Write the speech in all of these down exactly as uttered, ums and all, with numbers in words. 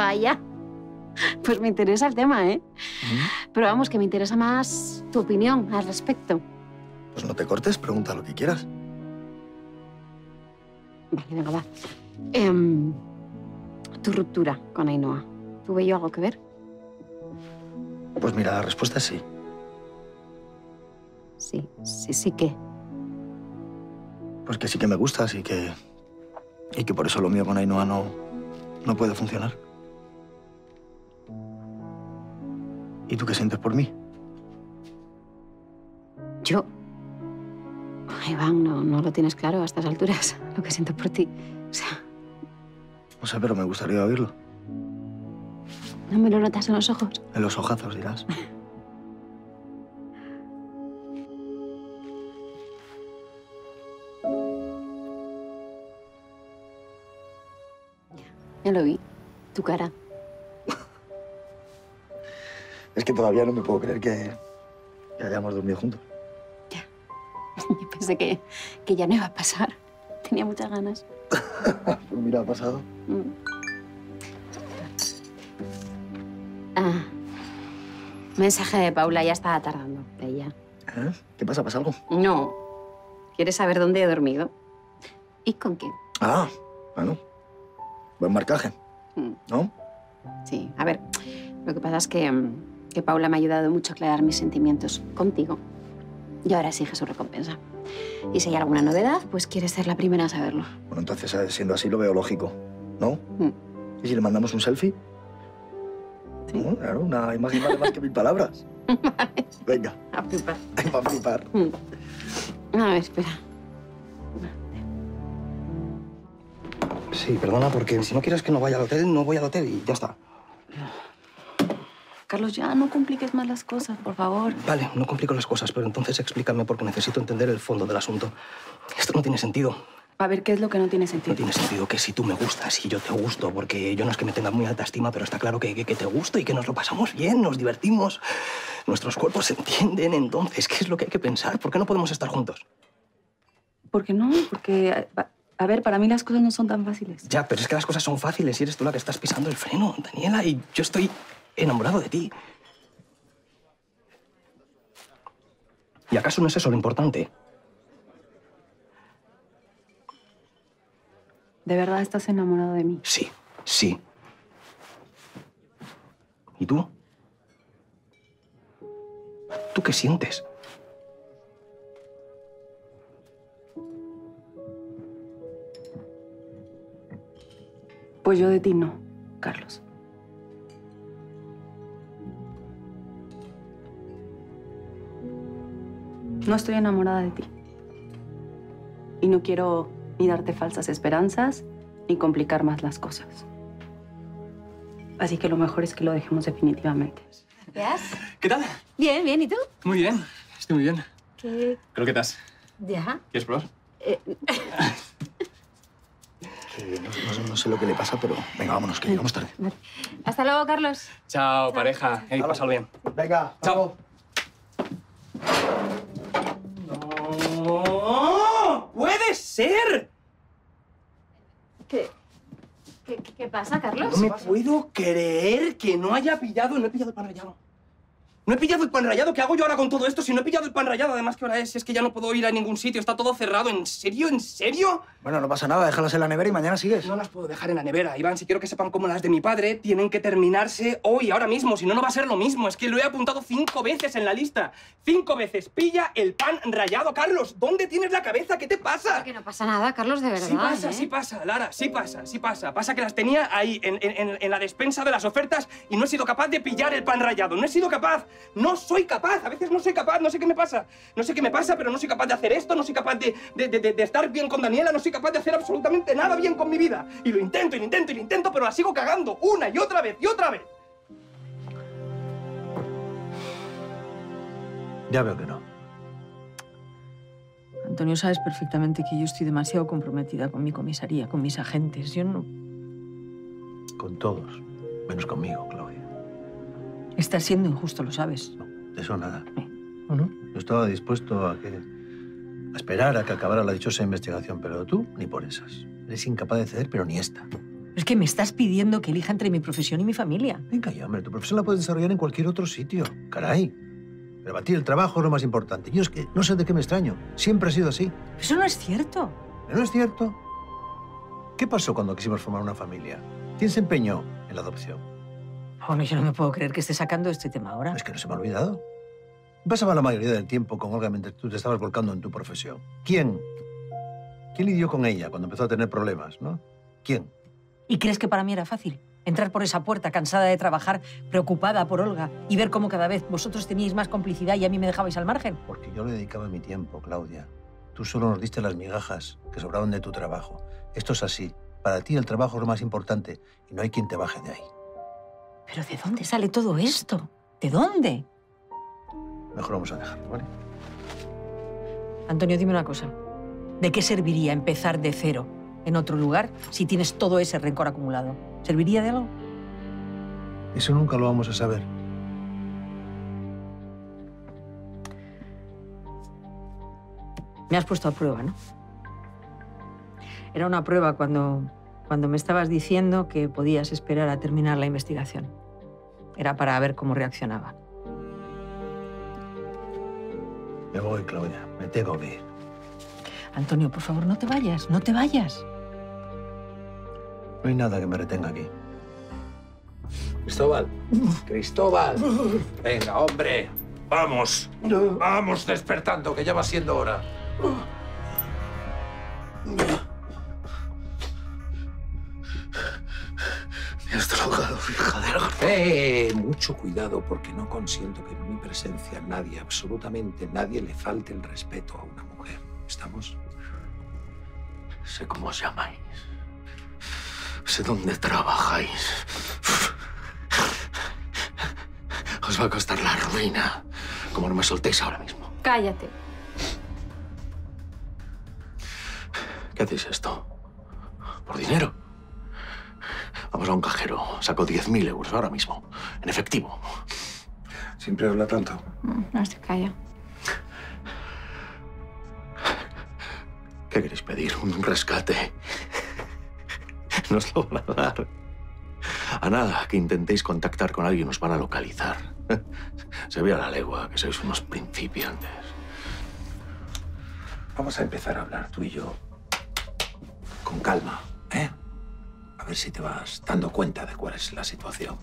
Vaya. Pues me interesa el tema, ¿eh? ¿Mm? Pero vamos, que me interesa más tu opinión al respecto. Pues no te cortes, pregunta lo que quieras. Vale, venga, va. Eh, tu ruptura con Ainhoa. ¿Tuve yo algo que ver? Pues mira, la respuesta es sí. Sí, sí, sí, ¿qué? Pues que sí que me gustas y que... Y que por eso lo mío con Ainhoa no, no puede funcionar. ¿Y tú qué sientes por mí? Yo... Iván, no, no lo tienes claro a estas alturas, lo que siento por ti. O sea... No sé, pero me gustaría oírlo. ¿No me lo notas en los ojos? En los ojazos, dirás. Ya lo vi. Tu cara. Es que todavía no me puedo creer que, que hayamos dormido juntos. Ya. Yo pensé que, que ya no iba a pasar. Tenía muchas ganas. Pues mira, ha pasado. Mm. Ah. Mensaje de Paula, ya estaba tardando. Ella. ¿Eh? ¿Qué pasa? ¿Pasa algo? No. ¿Quieres saber dónde he dormido? ¿Y con quién? Ah, bueno. Buen marcaje, Mm. ¿no? Sí. A ver, lo que pasa es que, que Paula me ha ayudado mucho a aclarar mis sentimientos contigo. Y ahora exige su recompensa. Y si hay alguna novedad, pues quieres ser la primera a saberlo. Bueno, entonces, siendo así, lo veo lógico, ¿no? Mm. ¿Y si le mandamos un selfie? Sí. ¿No? Claro, una imagen vale más que mil palabras. Vale. Venga. A flipar. Va a flipar. Mm. A ver, espera. Sí, perdona, porque si no quieres que no vaya al hotel, no voy al hotel y ya está. Carlos, ya no compliques más las cosas, por favor. Vale, no complico las cosas, pero entonces explícame porque necesito entender el fondo del asunto. Esto no tiene sentido. A ver, ¿qué es lo que no tiene sentido? No tiene sentido que si tú me gustas y yo te gusto, porque yo no es que me tenga muy alta estima, pero está claro que, que, que te gusto y que nos lo pasamos bien, nos divertimos. Nuestros cuerpos se entienden, entonces, ¿qué es lo que hay que pensar? ¿Por qué no podemos estar juntos? ¿Por qué no? Porque, a, a ver, para mí las cosas no son tan fáciles. Ya, pero es que las cosas son fáciles y eres tú la que estás pisando el freno, Daniela, y yo estoy enamorado de ti. ¿Y acaso no es eso lo importante? ¿De verdad estás enamorado de mí? Sí, sí. ¿Y tú? ¿Tú qué sientes? Pues yo de ti no, Carlos. No estoy enamorada de ti. Y no quiero ni darte falsas esperanzas, ni complicar más las cosas. Así que lo mejor es que lo dejemos definitivamente. ¿Gracias? ¿Qué tal? Bien, bien. ¿Y tú? Muy bien. Estoy muy bien. ¿Qué? Creo que estás. ¿Ya? ¿Quieres probar? Eh, Que no, no- no sé lo que le pasa, pero venga, vámonos, que llegamos tarde. Hasta luego, Carlos. Chao, pareja. Hey, pásalo bien. Venga, Chao. ¡No! ¡Puede ser! ¿Qué? ¿Qué, qué pasa, Carlos? No me puedo creer que no haya pillado... No he pillado el pan rallado. No he pillado el pan rallado. ¿Qué hago yo ahora con todo esto si no he pillado el pan rallado? Además, ¿qué hora es? Si es que ya no puedo ir a ningún sitio. Está todo cerrado. ¿En serio? ¿En serio? Bueno, no pasa nada, déjalas en la nevera y mañana sigues. No las puedo dejar en la nevera, Iván. Si quiero que sepan como las de mi padre, tienen que terminarse hoy, ahora mismo. Si no, no va a ser lo mismo. Es que lo he apuntado cinco veces en la lista. Cinco veces. Pilla el pan rallado. Carlos, ¿dónde tienes la cabeza? ¿Qué te pasa? Que no pasa nada, Carlos, de verdad. Sí pasa, ¿eh? sí pasa, Lara, sí pasa, sí pasa. Pasa que las tenía ahí, en, en, en la despensa de las ofertas y no he sido capaz de pillar el pan rallado. No he sido capaz. No soy capaz. A veces no soy capaz. No sé qué me pasa. No sé qué me pasa, pero no soy capaz de hacer esto. No soy capaz de, de, de, de, de estar bien con Daniela. No soy capaz de hacer absolutamente nada bien con mi vida. Y lo intento, y lo intento, y lo intento, pero la sigo cagando una y otra vez, y otra vez. Ya veo que no. Antonio, sabes perfectamente que yo estoy demasiado comprometida con mi comisaría, con mis agentes. Yo no... Con todos, menos conmigo, Claudia. Estás siendo injusto, lo sabes. No, de eso nada. Eh. No, no. Yo estaba dispuesto a que... a esperar a que acabara la dichosa investigación, pero tú ni por esas. Eres incapaz de ceder, pero ni esta. Es que me estás pidiendo que elija entre mi profesión y mi familia. Venga ya, hombre, tu profesión la puedes desarrollar en cualquier otro sitio. Caray. Pero para ti el trabajo es lo más importante. Yo es que no sé de qué me extraño. Siempre ha sido así. Eso no es cierto. ¿Pero no es cierto? ¿Qué pasó cuando quisimos formar una familia? ¿Quién se empeñó en la adopción? Bueno, yo no me puedo creer que esté sacando este tema ahora. Es que no se me ha olvidado. Pasaba la mayoría del tiempo con Olga mientras tú te estabas volcando en tu profesión. ¿Quién? ¿Quién lidió con ella cuando empezó a tener problemas, no? ¿Quién? ¿Y crees que para mí era fácil? Entrar por esa puerta cansada de trabajar, preocupada por Olga, y ver cómo cada vez vosotros teníais más complicidad y a mí me dejabais al margen. Porque yo le dedicaba mi tiempo, Claudia. Tú solo nos diste las migajas que sobraban de tu trabajo. Esto es así. Para ti el trabajo es lo más importante y no hay quien te baje de ahí. ¿Pero de dónde sale todo esto? ¿De dónde? Mejor vamos a dejarlo, ¿vale? Antonio, dime una cosa. ¿De qué serviría empezar de cero en otro lugar si tienes todo ese rencor acumulado? ¿Serviría de algo? Eso nunca lo vamos a saber. Me has puesto a prueba, ¿no? Era una prueba cuando, cuando me estabas diciendo que podías esperar a terminar la investigación. Era para ver cómo reaccionaba. Me voy, Claudia. Me tengo que ir. Antonio, por favor, no te vayas. No te vayas. No hay nada que me retenga aquí. Cristóbal. Cristóbal. Venga, hombre. Vamos. Vamos despertando, que ya va siendo hora. Me has drogado, hija de la... Eh, mucho cuidado, porque no consiento que en mi presencia nadie, absolutamente nadie, le falte el respeto a una mujer. ¿Estamos? Sé cómo os llamáis. Sé dónde trabajáis. Os va a costar la ruina, como no me soltéis ahora mismo. Cállate. ¿Qué hacéis esto? ¿Por dinero? Vamos a un cajero, saco diez mil euros ahora mismo, en efectivo. ¿Siempre habla tanto? No se calla. ¿Qué queréis pedir? ¿Un rescate? No os lo van a dar. A nada que intentéis contactar con alguien os van a localizar. Se ve a la legua que sois unos principiantes. Vamos a empezar a hablar tú y yo con calma, ¿eh? A ver si te vas dando cuenta de cuál es la situación.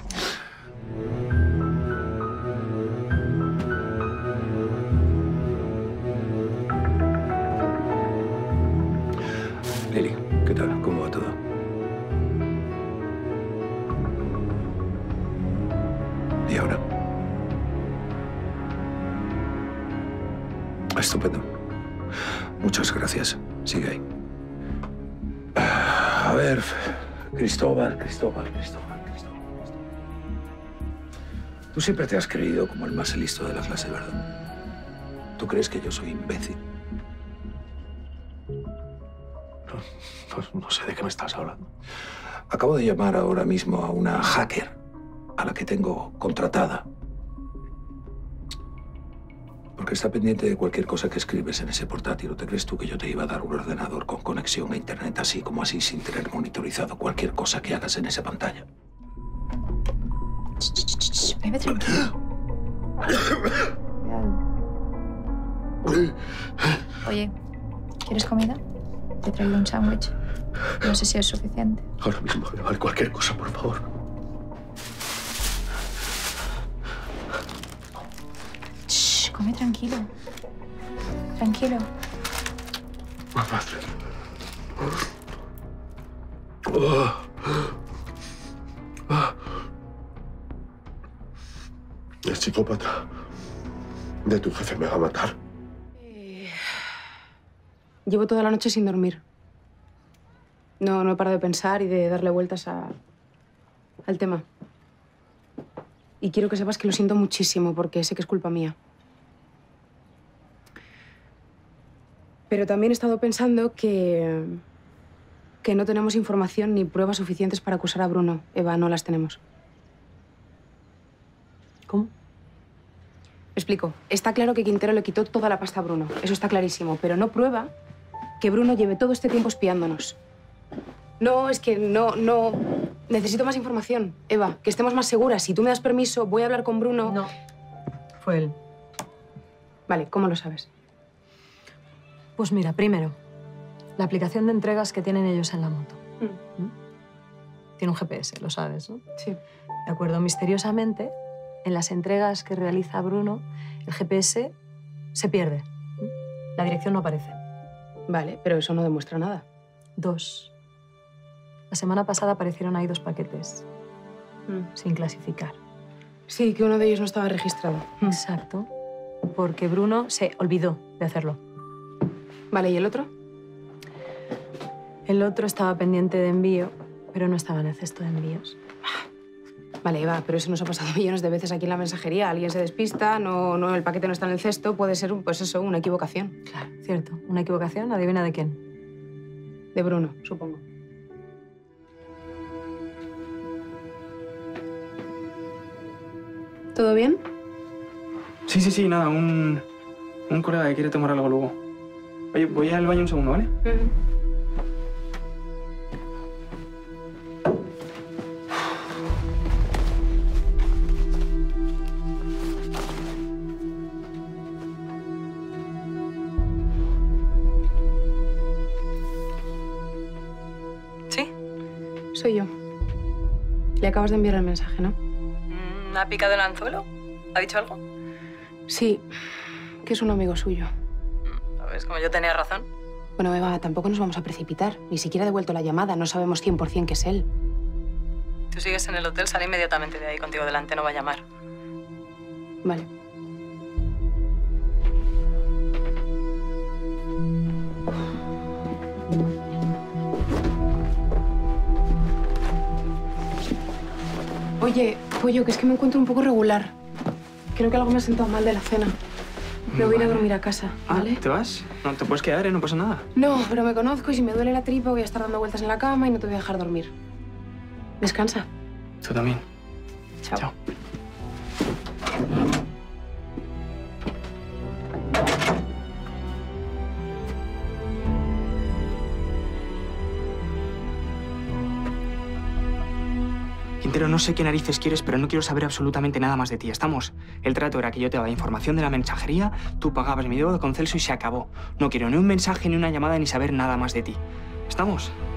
Lili, ¿qué tal? ¿Cómo va todo? ¿Y ahora? Estupendo. Muchas gracias. Sigue ahí. A ver, Cristóbal, Cristóbal, Cristóbal, Cristóbal, Cristóbal. Tú siempre te has creído como el más listo de la clase, ¿verdad? ¿Tú crees que yo soy imbécil? No, no, no sé de qué me estás hablando. Acabo de llamar ahora mismo a una hacker a la que tengo contratada. Porque está pendiente de cualquier cosa que escribes en ese portátil. ¿O te crees tú que yo te iba a dar un ordenador con conexión a internet así como así sin tener monitorizado cualquier cosa que hagas en esa pantalla? Bebe tranquilo. Oye, ¿quieres comida? Te he traído un sándwich. No sé si es suficiente. Ahora mismo me vale cualquier cosa, por favor. Shh, come tranquilo. Tranquilo. Madre. Oh. Ah. El psicópata de tu jefe me va a matar. Llevo toda la noche sin dormir. No, no he parado de pensar y de darle vueltas a, al tema. Y quiero que sepas que lo siento muchísimo porque sé que es culpa mía. Pero también he estado pensando que, que no tenemos información ni pruebas suficientes para acusar a Bruno. Eva, no las tenemos. ¿Cómo? Explico. Está claro que Quintero le quitó toda la pasta a Bruno. Eso está clarísimo. Pero no prueba que Bruno lleve todo este tiempo espiándonos. No, es que no, no... Necesito más información, Eva, que estemos más seguras. Si tú me das permiso, voy a hablar con Bruno... No, fue él. Vale, ¿cómo lo sabes? Pues mira, primero, la aplicación de entregas que tienen ellos en la moto. Mm. ¿Mm? Tiene un G P S, lo sabes, ¿no? Sí. De acuerdo, misteriosamente, en las entregas que realiza Bruno, el G P S se pierde. La dirección no aparece. Vale, pero eso no demuestra nada. Dos. La semana pasada aparecieron ahí dos paquetes, Mm. sin clasificar. Sí, que uno de ellos no estaba registrado. Mm. Exacto. Porque Bruno se olvidó de hacerlo. Vale, ¿y el otro? El otro estaba pendiente de envío, pero no estaba en el cesto de envíos. Vale, Eva, pero eso nos ha pasado millones de veces aquí en la mensajería. Alguien se despista, no, no, el paquete no está en el cesto, puede ser, un, pues eso, una equivocación. Claro, cierto. Una equivocación, adivina de quién. De Bruno, supongo. ¿Todo bien? Sí, sí, sí, nada, un... Un colega que quiere tomar algo luego. Oye, voy al baño un segundo, ¿vale? ¿Sí? Soy yo. Le acabas de enviar el mensaje, ¿no? ¿Ha picado el anzuelo? ¿Ha dicho algo? Sí, que es un amigo suyo. ¿Sabes? Como yo tenía razón. Bueno, Eva, tampoco nos vamos a precipitar. Ni siquiera ha devuelto la llamada. No sabemos cien por cien que es él. Tú sigues en el hotel, sale inmediatamente de ahí contigo delante, no va a llamar. Vale. Oye, Pollo, que es que me encuentro un poco regular. Creo que algo me ha sentado mal de la cena. Me voy a ir a Vale. dormir a casa, ¿vale? Ah, ¿te vas? No, te puedes quedar, ¿eh? No pasa nada. No, pero me conozco y si me duele la tripa voy a estar dando vueltas en la cama y no te voy a dejar dormir. Descansa. Tú también. Chao. Chao. Quintero, no sé qué narices quieres, pero no quiero saber absolutamente nada más de ti. ¿Estamos? El trato era que yo te daba información de la mensajería, tú pagabas mi deuda con Celso y se acabó. No quiero ni un mensaje, ni una llamada, ni saber nada más de ti. ¿Estamos?